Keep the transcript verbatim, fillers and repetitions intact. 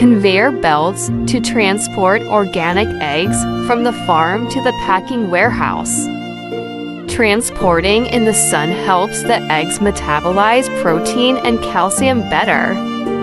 conveyor belts to transport organic eggs from the farm to the packing warehouse. Transporting in the sun helps the eggs metabolize protein and calcium better.